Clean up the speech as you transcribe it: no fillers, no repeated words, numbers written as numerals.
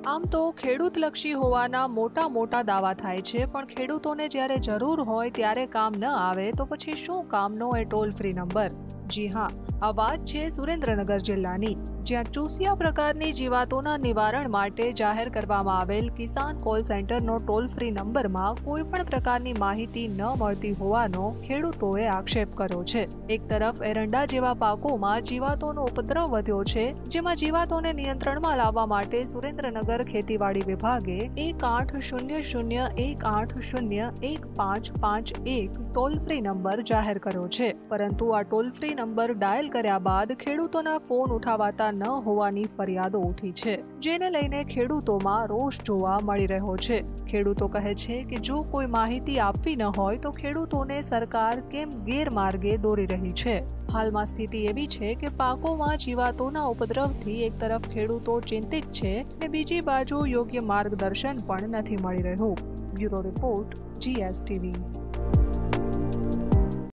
આમ તો ખેડૂતલક્ષી હોવાના મોટા દાવા થાય છે, પણ ખેડૂતોને જ્યારે જરૂર હોય ત્યારે કામ ન આવે તો પછી શું કામનો એ ટોલ ફ્રી નંબર? જી હા, આ વાત છે સુરેન્દ્રનગર જિલ્લાની, જ્યાં ચૂસિયા પ્રકારની જીવાતોના નિવારણ માટે જાહેર કરવામાં આવેલ કિસાન કોલ સેન્ટરનો ટોલ ફ્રી નંબરમાં કોઈ પણ પ્રકારની માહિતી ન મળતી હોવાનો ખેડૂતોએ આક્ષેપ કર્યો છે। એક તરફ એરંડા જેવા પાકોમાં જીવાતોનો ઉપદ્રવ વધ્યો છે, જેમાં જીવાતોને નિયંત્રણમાં લાવવા માટે સુરેન્દ્રનગર ખેતીવાડી વિભાગે 180018011551 ટોલ ફ્રી નંબર જાહેર કર્યો છે, પરંતુ આ ટોલ ફ્રી નંબર ડાયલ કર્યા બાદ ખેડૂતોના ફોન ઉઠાવાતા ન હોવાની ફરિયાદો ઉઠી છે, જેને લઈને ખેડૂતોમાં રોષ જોવા મળી રહ્યો છે। ખેડૂતો કહે છે કે જો કોઈ માહિતી આપવી ન હોય તો ખેડૂતોને સરકાર કેમ ગેરમાર્ગે દોરી રહી છે। હાલમાં સ્થિતિ એવી છે કે પાકોમાં જીવાતોના ઉપદ્રવથી એક તરફ ખેડૂતો ચિંતિત છે અને બીજી બાજુ યોગ્ય માર્ગદર્શન પણ નથી મળી રહ્યું। Bureau report, GSTV।